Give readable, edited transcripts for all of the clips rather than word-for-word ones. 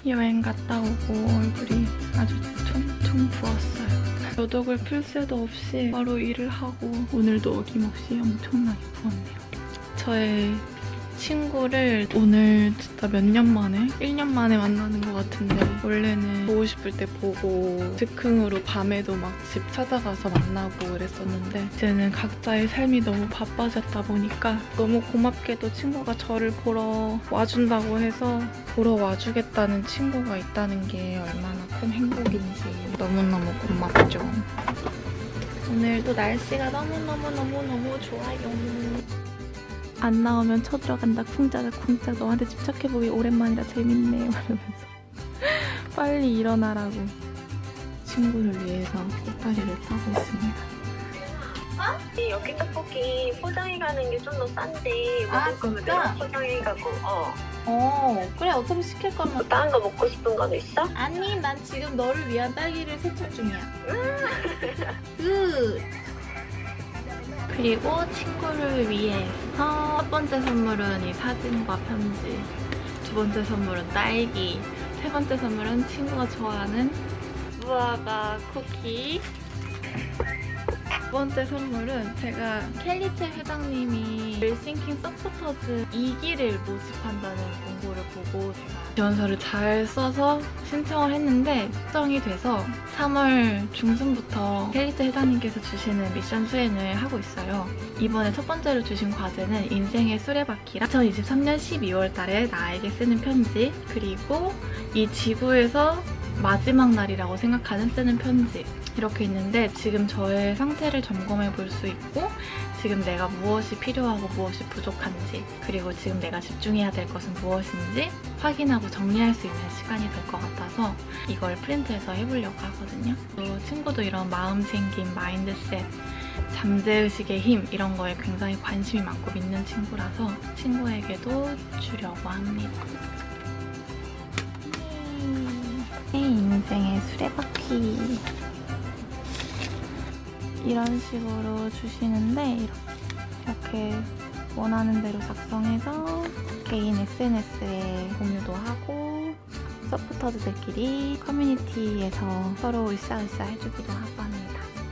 여행 갔다 오고 얼굴이 아주 퉁퉁 부었어요. 여독을 풀 새도 없이 바로 일을 하고 오늘도 어김없이 엄청나게 부었네요. 저의 친구를 오늘 진짜 몇 년 만에? 1년 만에 만나는 것 같은데 원래는 보고 싶을 때 보고 즉흥으로 밤에도 막 집 찾아가서 만나고 그랬었는데 이제는 각자의 삶이 너무 바빠졌다 보니까 너무 고맙게도 친구가 저를 보러 와준다고 해서 보러 와주겠다는 친구가 있다는 게 얼마나 큰 행복인지 너무너무 고맙죠. 오늘도 날씨가 너무너무 좋아요. 안 나오면 쳐들어간다 쿵짜자 쿵짜 너한테 집착해보기 오랜만이라 재밌네 이러면서 빨리 일어나라고 친구를 위해서 꽃다리를 타고 있습니다. 여기 떡볶이 포장해 가는 게 좀 더 싼데 먹을 거면 내가 포장해 가고 그래 어차피 시킬 거면 다른 거 먹고 싶은 거 있어? 아니 난 지금 너를 위한 딸기를 세척 중이야. 그리고 친구를 위해서 첫 번째 선물은 이 사진과 편지, 두 번째 선물은 딸기, 세 번째 선물은 친구가 좋아하는 무화과 쿠키, 두 번째 선물은 제가 켈리체 회장님이 웰싱킹 서포터즈 2기를 모집한다는 공고를 보고 제가 지원서를 잘 써서 신청을 했는데 확정이 돼서 3월 중순부터 켈리체 회장님께서 주시는 미션 수행을 하고 있어요. 이번에 첫 번째로 주신 과제는 인생의 수레바퀴랑 2023년 12월 달에 나에게 쓰는 편지, 그리고 이 지구에서 마지막 날이라고 생각하는 쓰는 편지, 이렇게 있는데 지금 저의 상태를 점검해 볼 수 있고 지금 내가 무엇이 필요하고 무엇이 부족한지, 그리고 지금 내가 집중해야 될 것은 무엇인지 확인하고 정리할 수 있는 시간이 될 것 같아서 이걸 프린트해서 해보려고 하거든요. 또 친구도 이런 마음챙김, 마인드셋, 잠재의식의 힘 이런 거에 굉장히 관심이 많고 믿는 친구라서 친구에게도 주려고 합니다. 내 인생의 수레바퀴 이런 식으로 주시는데 이렇게 원하는 대로 작성해서 개인 SNS에 공유도 하고 서포터즈들끼리 커뮤니티에서 서로 으쌰으쌰 해주기도 하고 합니다.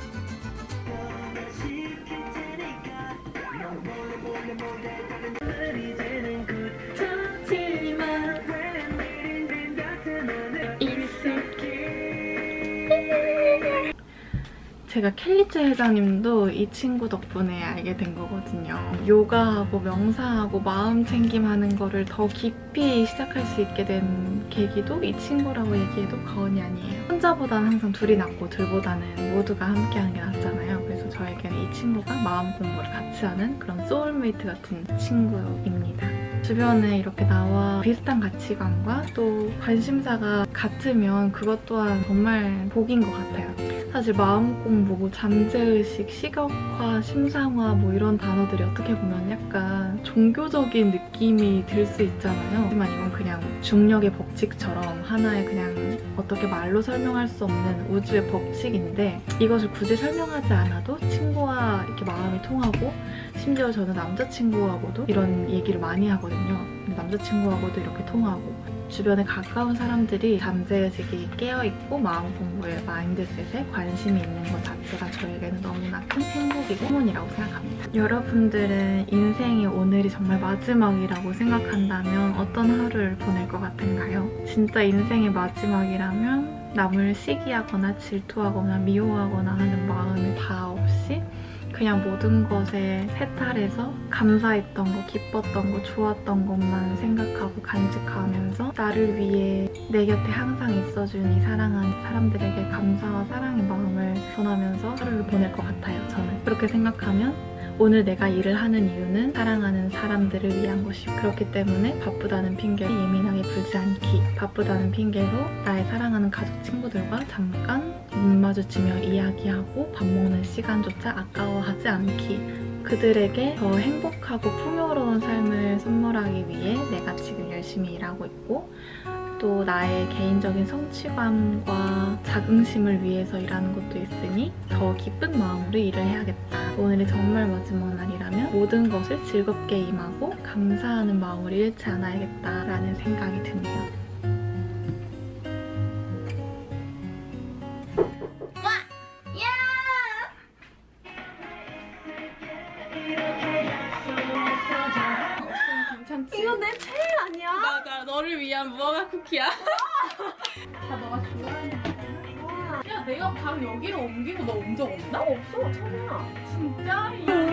제가 켈리체 회장님도 이 친구 덕분에 알게 된 거거든요. 요가하고 명상하고 마음 챙김하는 거를 더 깊이 시작할 수 있게 된 계기도 이 친구라고 얘기해도 과언이 아니에요. 혼자보다는 항상 둘이 낫고 둘보다는 모두가 함께하는 게 낫잖아요. 그래서 저에게는 이 친구가 마음 공부를 같이 하는 그런 소울메이트 같은 친구입니다. 주변에 이렇게 나와 비슷한 가치관과 또 관심사가 같으면 그것 또한 정말 복인 것 같아요. 사실 마음 공부, 잠재의식, 시각화, 심상화 뭐 이런 단어들이 어떻게 보면 약간 종교적인 느낌이 들 수 있잖아요. 하지만 이건 그냥 중력의 법칙처럼 하나의 그냥 어떻게 말로 설명할 수 없는 우주의 법칙인데 이것을 굳이 설명하지 않아도 친구와 이렇게 마음이 통하고 심지어 저는 남자친구하고도 이런 얘기를 많이 하거든요. 남자친구하고도 이렇게 통하고 주변에 가까운 사람들이 잠재의식이 깨어있고 마음 공부에 마인드셋에 관심이 있는 것 자체가 저에게는 너무나 큰 행복이고 행운이라고 생각합니다. 여러분들은 인생이 오늘이 정말 마지막이라고 생각한다면 어떤 하루를 보낼 것 같은가요? 진짜 인생의 마지막이라면 남을 시기하거나 질투하거나 미워하거나 하는 마음이 다 없이 그냥 모든 것에 해탈해서 감사했던 거, 기뻤던 거, 좋았던 것만 생각하고 간직하면서 나를 위해 내 곁에 항상 있어준 이 사랑하는 사람들에게 감사와 사랑의 마음을 전하면서 하루를 보낼 것 같아요, 저는. 그렇게 생각하면 오늘 내가 일을 하는 이유는 사랑하는 사람들을 위한 것이고 그렇기 때문에 바쁘다는 핑계로 예민하게 굴지 않기, 바쁘다는 핑계로 나의 사랑하는 가족 친구들과 잠깐 눈 마주치며 이야기하고 밥 먹는 시간조차 아까워하지 않기, 그들에게 더 행복하고 풍요로운 삶을 선물하기 위해 내가 지금 열심히 일하고 있고 또 나의 개인적인 성취감과 자긍심을 위해서 일하는 것도 있으니 더 기쁜 마음으로 일을 해야겠다. 오늘이 정말 마지막 날이라면 모든 것을 즐겁게 임하고 감사하는 마음으로 잃지 않아야겠다라는 생각이 드네요. 쿠키야? 다 너가 좋아하는 거구나. 야, 내가 방 여기로 옮기고 너 온 적 없나? 없어, 처음이야. 진짜?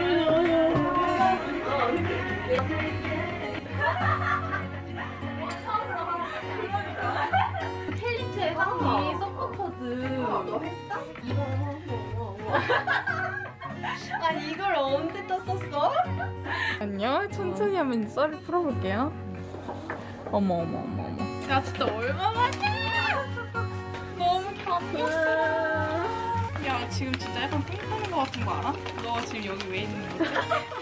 캘리체의 상이 서포터즈. 너 했어? 아니 이걸 언제 떴었어? 아니요, 천천히 한번 썰을 풀어볼게요. 어머. 야, 진짜 얼마만이야? 너무 감동스러워. 야, 지금 진짜 약간 삥 타는 거 같은 거 알아? 너 지금 여기 왜 있는 거지?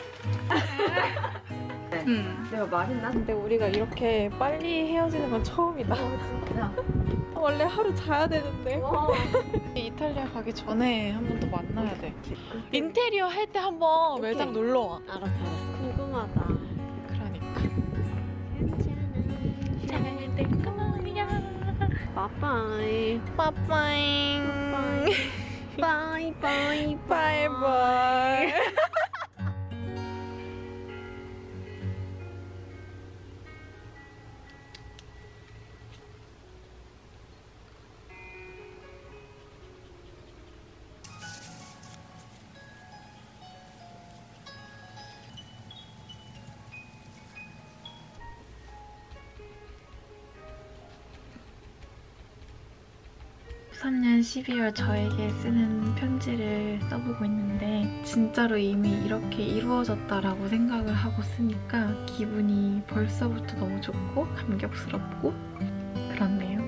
응. 내가 말했나? 근데 우리가 이렇게 빨리 헤어지는 건 처음이다. 진짜. 원래 하루 자야 되는데. 이탈리아 가기 전에 한 번 더 만나야 돼. 인테리어 할 때 한번 오케이. 매장 놀러 와. 알았어. 궁금하다. 그러니까. 잘될 거야. 빠빠이. 빠빠잉. 바이바이. 바이바이. (2013년 12월) 저에게 쓰는 편지를 써보고 있는데 진짜로 이미 이렇게 이루어졌다라고 생각을 하고 쓰니까 기분이 벌써부터 너무 좋고 감격스럽고 그렇네요.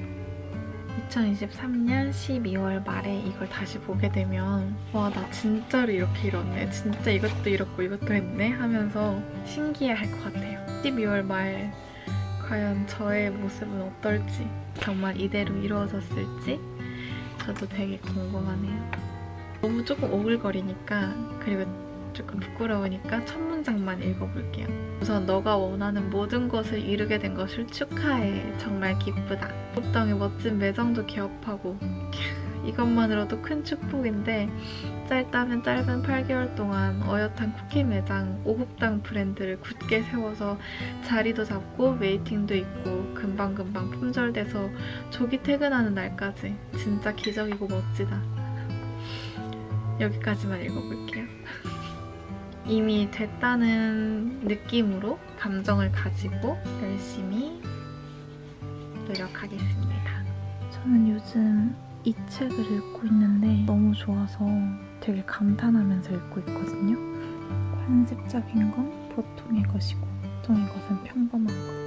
2023년 12월 말에 이걸 다시 보게 되면 와, 나 진짜로 이렇게 이뤘네, 진짜 이것도 이뤘고 이것도 했네 하면서 신기해할 것 같아요. 12월 말 과연 저의 모습은 어떨지, 정말 이대로 이루어졌을지 저도 되게 궁금하네요. 너무 조금 오글거리니까, 그리고 조금 부끄러우니까 첫 문장만 읽어볼게요. 우선 너가 원하는 모든 것을 이루게 된 것을 축하해. 정말 기쁘다. 오곡당의 멋진 매장도 개업하고 이것만으로도 큰 축복인데 짧다면 짧은 8개월 동안 어엿한 쿠키 매장 오곡당 브랜드를 굳게 세워서 자리도 잡고 웨이팅도 있고 금방금방 품절돼서 조기 퇴근하는 날까지 진짜 기적이고 멋지다. 여기까지만 읽어볼게요. 이미 됐다는 느낌으로 감정을 가지고 열심히 노력하겠습니다. 저는 요즘 이 책을 읽고 있는데 너무 좋아서 되게 감탄하면서 읽고 있거든요. 관습적인 건 보통의 것이고 보통의 것은 평범한 것.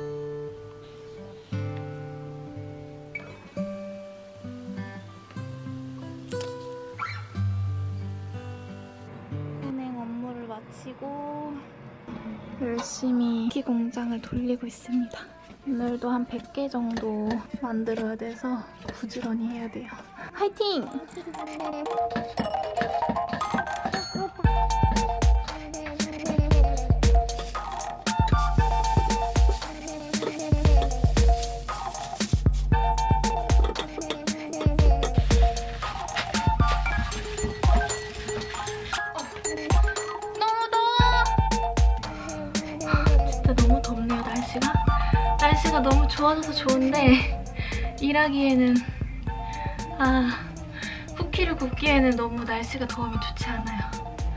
은행 업무를 마치고 열심히 쿠키 공장을 돌리고 있습니다. 오늘도 한 100개 정도 만들어야 돼서 부지런히 해야 돼요. 화이팅! 너무 더워! 진짜 너무 덥네요, 날씨가. 날씨가 너무 좋아져서 좋은데 일하기에는 쿠키를 굽기에는 너무 날씨가 더우면 좋지 않아요.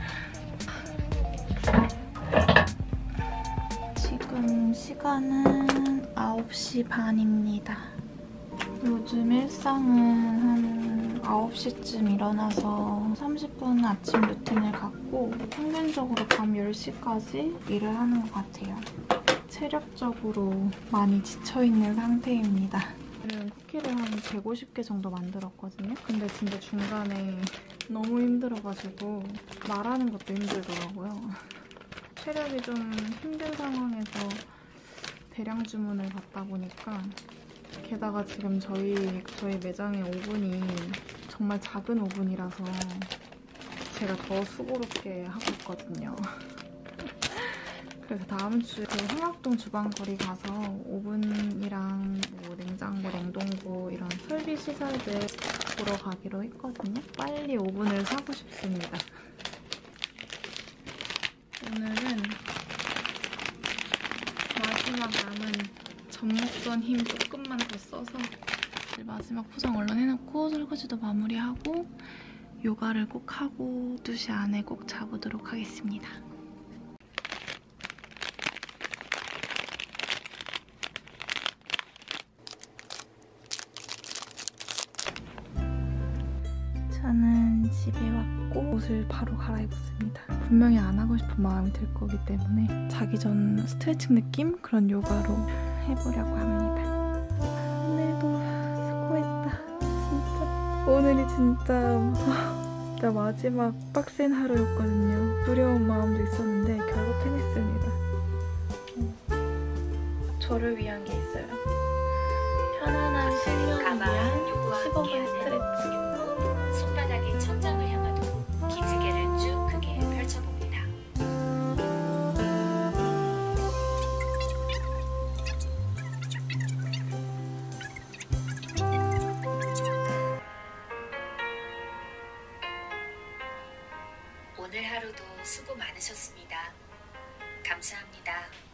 지금 시간은 9시 반입니다. 요즘 일상은 한 9시쯤 일어나서 30분 아침 루틴을 갖고 평균적으로 밤 10시까지 일을 하는 것 같아요. 체력적으로 많이 지쳐있는 상태입니다. 저는 쿠키를 한 150개 정도 만들었거든요. 근데 진짜 중간에 너무 힘들어가지고 말하는 것도 힘들더라고요. 체력이 좀 힘든 상황에서 대량 주문을 받다 보니까, 게다가 지금 저희 매장의 오븐이 정말 작은 오븐이라서 제가 더 수고롭게 하고 있거든요. 그래서 다음 주에 흥학동 주방거리 가서 오븐이랑 뭐 냉장고, 냉동고 이런 설비 시설들 보러 가기로 했거든요. 빨리 오븐을 사고 싶습니다. 오늘은 마지막 남은 접목도 없던 힘 조금만 더 써서 마지막 포장 얼른 해놓고 설거지도 마무리하고 요가를 꼭 하고 2시 안에 꼭 자보도록 하겠습니다. 저는 집에 왔고 옷을 바로 갈아입었습니다. 분명히 안 하고 싶은 마음이 들 거기 때문에 자기 전 스트레칭 느낌? 그런 요가로 해보려고 합니다. 오늘도 수고했다. 진짜. 오늘이 진짜 마지막 빡센 하루였거든요. 두려운 마음도 있었는데 결국 해냈습니다. 저를 위한 게 있어요. 편안한 수면을 위한 15분 스트레칭. 손바닥이 천장을 향하도록 기지개를 쭉 크게 펼쳐봅니다. 오늘 하루도 수고 많으셨습니다. 감사합니다.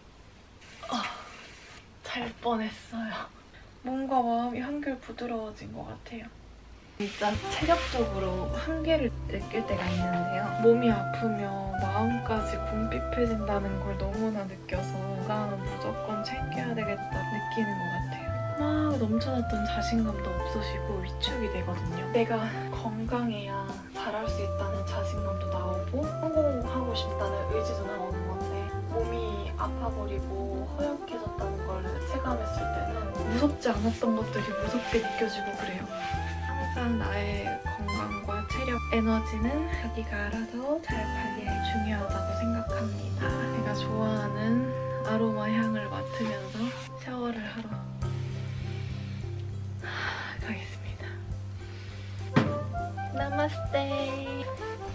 잘 뻔했어요. 뭔가 마음이 한결 부드러워진 것 같아요. 진짜 체력적으로 한계를 느낄 때가 있는데요. 몸이 아프면 마음까지 궁핍해진다는 걸 너무나 느껴서 건강은 무조건 챙겨야 되겠다 느끼는 것 같아요. 막 넘쳐났던 자신감도 없어지고 위축이 되거든요. 내가 건강해야 잘할 수 있다는 자신감도 나오고 성공하고 싶다는 의지도 나오는 건데 몸이 아파버리고 허약해졌다는 걸 체감했을 때는 무섭지 않았던 것들이 무섭게 느껴지고 그래요. 항상 나의 건강과 체력, 에너지는 자기가 알아서 잘 관리해 중요하다고 생각합니다. 제가 좋아하는 아로마 향을 맡으면서 샤워를 하러 가겠습니다. 나마스테.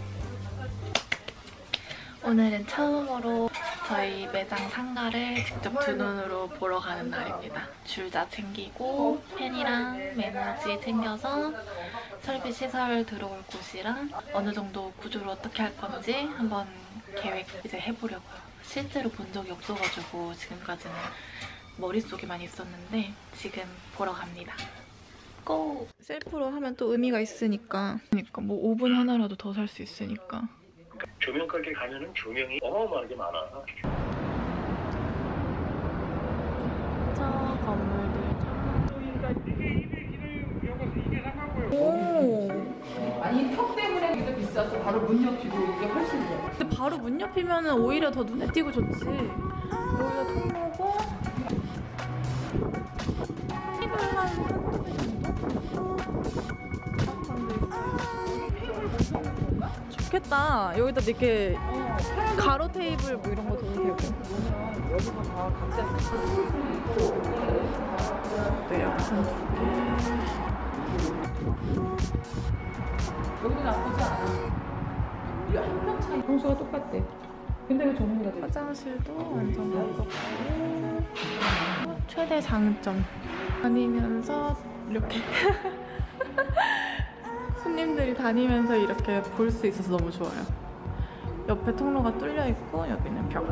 오늘은 처음으로 저희 매장 상가를 직접 두 눈으로 보러 가는 날입니다. 줄자 챙기고 펜이랑 메모지 챙겨서 설비 시설 들어올 곳이랑 어느 정도 구조를 어떻게 할 건지 한번 계획 이제 해보려고요. 실제로 본 적이 없어가지고 지금까지는 머릿속에만 있었는데 지금 보러 갑니다. 고! 셀프로 하면 또 의미가 있으니까 그러니까 뭐 5분 하나라도 더 살 수 있으니까. 조명 가게 가면은 조명이 어마어마하게 많아. 저 건물들. 오. 아니 턱 때문에 이게 비싸서 바로 문 옆이고 이게 훨씬 좋아. 근데 바로 문 옆이면 오히려 더 눈에 띄고 좋지. 여기가 통로고 테이블 한두 개 정도? 좋겠다. 여기다 이렇게 가로 테이블 뭐 이런 거 둬도 되고. 여기서 다 각자 네, 약간 여기도 나쁘지 않아. 우리 한 명 차이 평수가 똑같대. 근데 왜 전부 다 화장실도 완전 가깝고 최대 장점 다니면서 이렇게 손님들이 다니면서 이렇게 볼 수 있어서 너무 좋아요. 옆에 통로가 뚫려 있고 여기는 벽.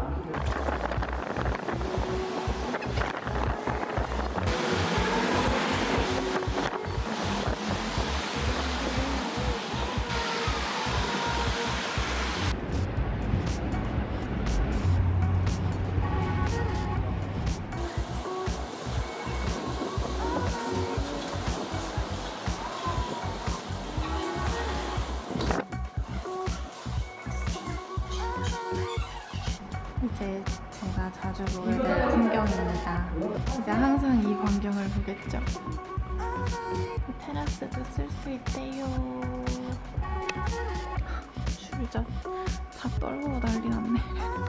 이제 제가 자주 보게 될 풍경입니다. 이제 항상 이 광경을 보겠죠. 이 테라스도 쓸 수 있대요. 줄자 다 떨고 난리 났네.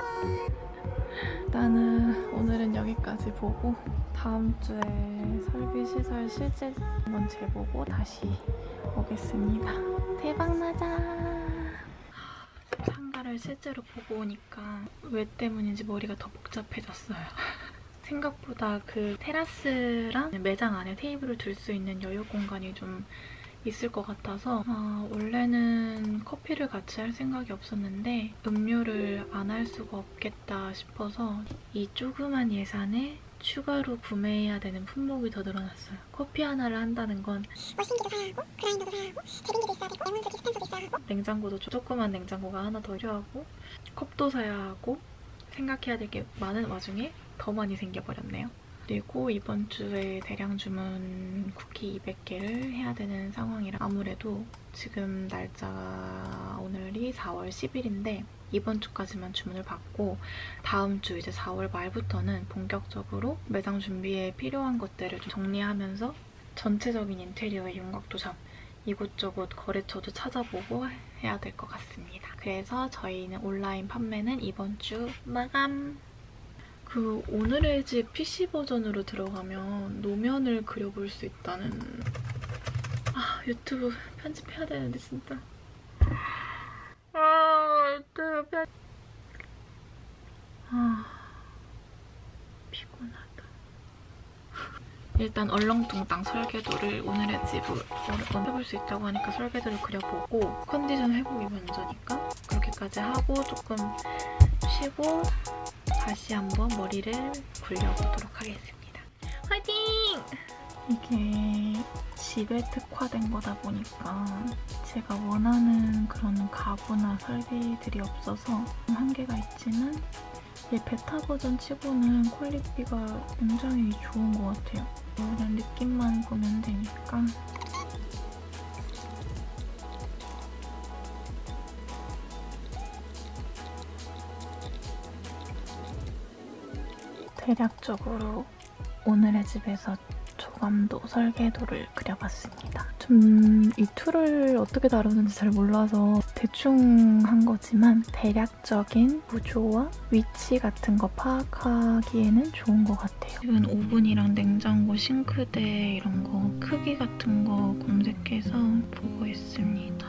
일단은 오늘은 여기까지 보고 다음 주에 설비 시설 실제 한번 재보고 다시 오겠습니다. 대박나자! 상가를 실제로 보고 오니까 왜 때문인지 머리가 더 복잡해졌어요. 생각보다 그 테라스랑 매장 안에 테이블을 둘 수 있는 여유 공간이 좀 있을 것 같아서 원래는 커피를 같이 할 생각이 없었는데 음료를 안 할 수가 없겠다 싶어서 이 조그만 예산에 추가로 구매해야 되는 품목이 더 늘어났어요. 커피 하나를 한다는 건 머신기도 사야 하고 그라인더도 사야 하고 제빙기도 있어야 되고 레몬수 디스펜서도 있어야 하고 냉장고도 조그만 냉장고가 하나 더 필요하고 컵도 사야 하고 생각해야 될 게 많은 와중에 더 많이 생겨버렸네요. 그리고 이번 주에 대량 주문 쿠키 200개를 해야 되는 상황이라 아무래도 지금 날짜가 오늘이 4월 10일인데 이번 주까지만 주문을 받고 다음 주 이제 4월 말부터는 본격적으로 매장 준비에 필요한 것들을 좀 정리하면서 전체적인 인테리어의 윤곽도 잡고 이곳저곳 거래처도 찾아보고 해야 될 것 같습니다. 그래서 저희는 온라인 판매는 이번 주 마감! 그 오늘의 집 PC 버전으로 들어가면 노면을 그려볼 수 있다는 유튜브 편집해야 되는데 진짜 유튜브 피곤하다. 일단 얼렁뚱땅 설계도를 오늘의 집으로 해볼 수 있다고 하니까 설계도를 그려보고 컨디션 회복이 먼저니까 그렇게까지 하고 조금 쉬고 다시 한번 머리를 굴려보도록 하겠습니다. 화이팅! 이게 집에 특화된 거다 보니까 제가 원하는 그런 가구나 설비들이 없어서 한계가 있지만 얘 베타 버전 치고는 퀄리티가 굉장히 좋은 것 같아요. 그냥 느낌만 보면 되니까. 대략적으로 오늘의 집에서 조감도 설계도를 그려봤습니다. 좀 이 툴을 어떻게 다루는지 잘 몰라서 대충 한 거지만 대략적인 구조와 위치 같은 거 파악하기에는 좋은 것 같아요. 지금 오븐이랑 냉장고, 싱크대 이런 거 크기 같은 거 검색해서 보고 있습니다.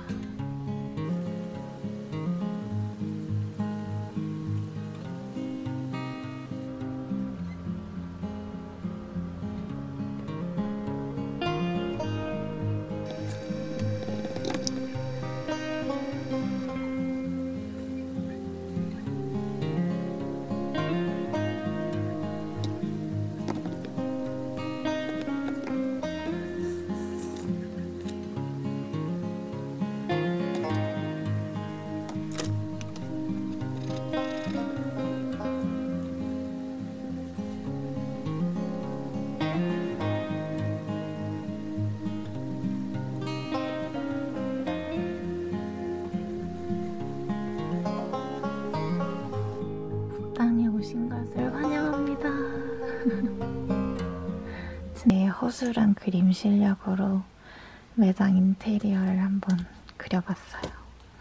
오신 것을 환영합니다. 제 허술한 그림 실력으로 매장 인테리어를 한번 그려봤어요.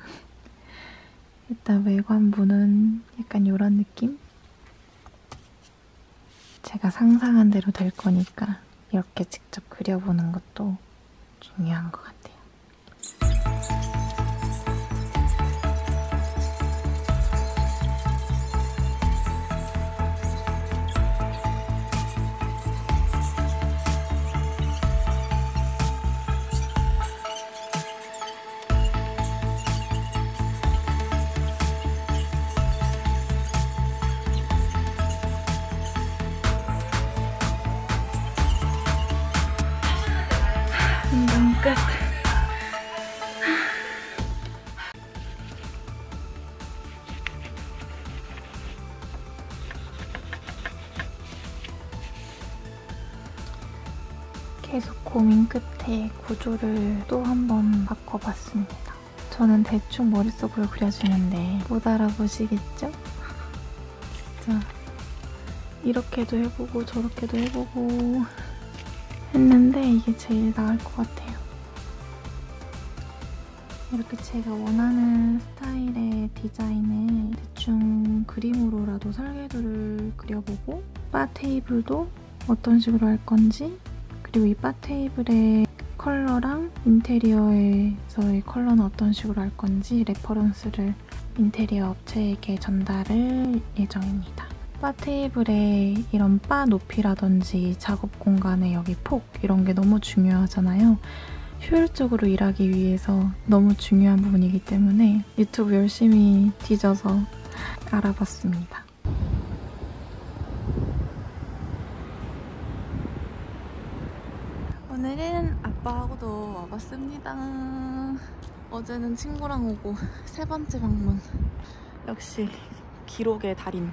일단 외관부는 약간 이런 느낌? 제가 상상한 대로 될 거니까 이렇게 직접 그려보는 것도 중요한 것 같아요. 끝. 계속 고민 끝에 구조를 또 한 번 바꿔봤습니다. 저는 대충 머릿속으로 그려주는데 못 알아보시겠죠? 진짜 이렇게도 해보고 저렇게도 해보고 했는데 이게 제일 나을 것 같아요. 이렇게 제가 원하는 스타일의 디자인을 대충 그림으로라도 설계도를 그려보고 바 테이블도 어떤 식으로 할 건지 그리고 이 바 테이블의 컬러랑 인테리어에서의 컬러는 어떤 식으로 할 건지 레퍼런스를 인테리어 업체에게 전달할 예정입니다. 바 테이블에 이런 바 높이라든지 작업 공간의 여기 폭 이런 게 너무 중요하잖아요. 효율적으로 일하기 위해서 너무 중요한 부분이기 때문에 유튜브 열심히 뒤져서 알아봤습니다. 오늘은 아빠하고도 와봤습니다. 어제는 친구랑 오고 3번째 방문. 역시 기록의 달인.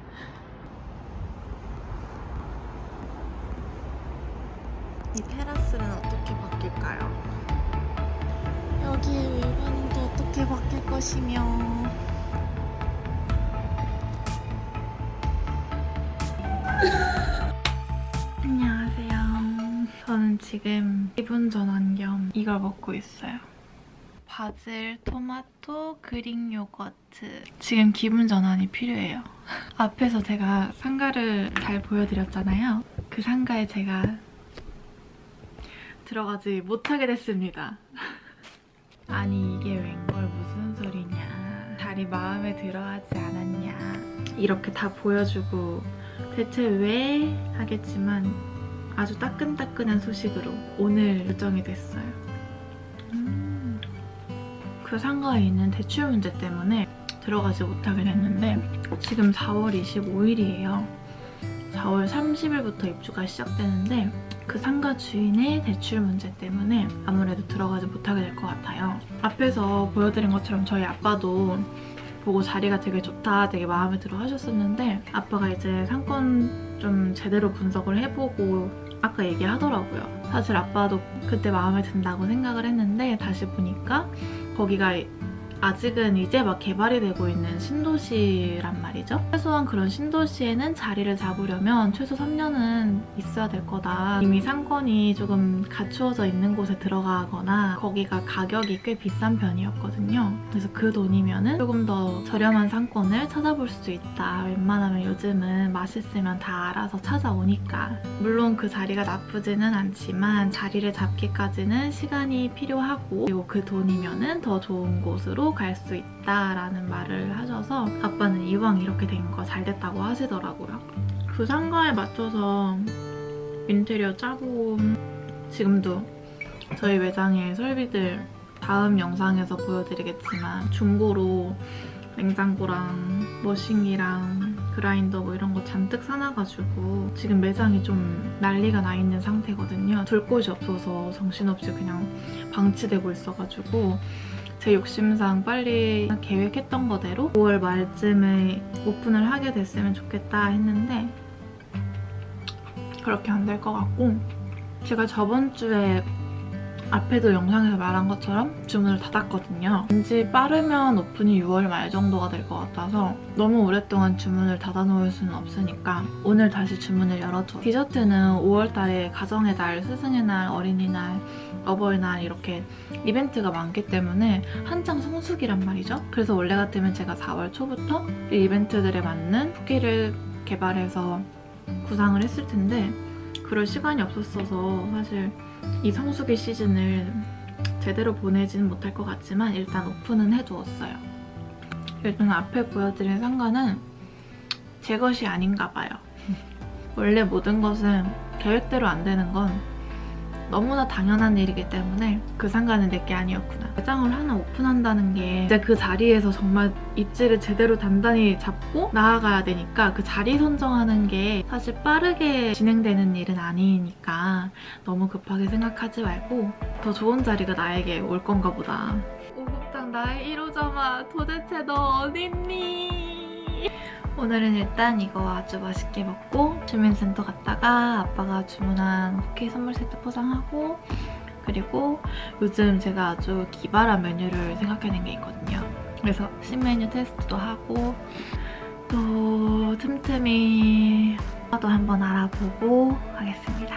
이 테라스는 어떻게 바뀔까요? 여기의 외관은 또 어떻게 바뀔 것이며. 안녕하세요. 저는 지금 기분 전환 겸 이걸 먹고 있어요. 바질, 토마토, 그릭 요거트. 지금 기분 전환이 필요해요. 앞에서 제가 상가를 잘 보여드렸잖아요. 그 상가에 제가 들어가지 못하게 됐습니다. 아니 이게 웬걸 무슨 소리냐. 자리 마음에 들어하지 않았냐. 이렇게 다 보여주고 대체 왜 하겠지만 아주 따끈따끈한 소식으로 오늘 결정이 됐어요. 그 상가에 있는 대출 문제 때문에 들어가지 못하게 됐는데 지금 4월 25일이에요. 4월 30일부터 입주가 시작되는데 그 상가 주인의 대출 문제 때문에 아무래도 들어가지 못하게 될 것 같아요. 앞에서 보여드린 것처럼 저희 아빠도 보고 자리가 되게 좋다, 되게 마음에 들어 하셨었는데 아빠가 이제 상권 좀 제대로 분석을 해보고 아까 얘기하더라고요. 사실 아빠도 그때 마음에 든다고 생각을 했는데 다시 보니까 거기가 아직은 이제 막 개발이 되고 있는 신도시란 말이죠. 최소한 그런 신도시에는 자리를 잡으려면 최소 3년은 있어야 될 거다. 이미 상권이 조금 갖추어져 있는 곳에 들어가거나 거기가 가격이 꽤 비싼 편이었거든요. 그래서 그 돈이면은 조금 더 저렴한 상권을 찾아볼 수도 있다. 웬만하면 요즘은 맛있으면 다 알아서 찾아오니까. 물론 그 자리가 나쁘지는 않지만 자리를 잡기까지는 시간이 필요하고 그리고 그 돈이면은 더 좋은 곳으로 갈 수 있다라는 말을 하셔서 아빠는 이왕 이렇게 된 거 잘 됐다고 하시더라고요. 그 상가에 맞춰서 인테리어 짜고 지금도 저희 매장의 설비들 다음 영상에서 보여드리겠지만 중고로 냉장고랑 머신기랑 그라인더 뭐 이런 거 잔뜩 사놔가지고 지금 매장이 좀 난리가 나 있는 상태거든요. 둘 곳이 없어서 정신없이 그냥 방치되고 있어가지고 제 욕심상 빨리 계획했던 거대로 5월 말쯤에 오픈을 하게 됐으면 좋겠다 했는데 그렇게 안 될 것 같고 제가 저번 주에 앞에도 영상에서 말한 것처럼 주문을 닫았거든요. 왠지 빠르면 오픈이 6월 말 정도가 될 것 같아서 너무 오랫동안 주문을 닫아놓을 수는 없으니까 오늘 다시 주문을 열어줘. 디저트는 5월 달에 가정의 달, 스승의 날, 어린이날, 어버이날 이렇게 이벤트가 많기 때문에 한창 성수기란 말이죠. 그래서 원래 같으면 제가 4월 초부터 이 이벤트들에 맞는 쿠키를 개발해서 구상을 했을 텐데 그럴 시간이 없었어서 사실 이 성수기 시즌을 제대로 보내지는 못할 것 같지만 일단 오픈은 해두었어요. 일단 앞에 보여드린 상가는 제 것이 아닌가 봐요. 원래 모든 것은 계획대로 안 되는 건 너무나 당연한 일이기 때문에 그 상가는 내게 아니었구나. 매장을 하나 오픈한다는 게 이제 그 자리에서 정말 입지를 제대로 단단히 잡고 나아가야 되니까 그 자리 선정하는 게 사실 빠르게 진행되는 일은 아니니까 너무 급하게 생각하지 말고 더 좋은 자리가 나에게 올 건가 보다. 오국장 나의 1호점아 도대체 너 어딨니? 오늘은 일단 이거 아주 맛있게 먹고 주민센터 갔다가 아빠가 주문한 쿠키 선물 세트 포장하고 그리고 요즘 제가 아주 기발한 메뉴를 생각해낸 게 있거든요. 그래서 신메뉴 테스트도 하고 또 틈틈이 또 한번 알아보고 하겠습니다.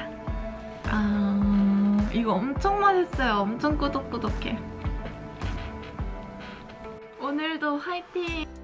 이거 엄청 맛있어요. 엄청 꾸덕꾸덕해. 오늘도 화이팅!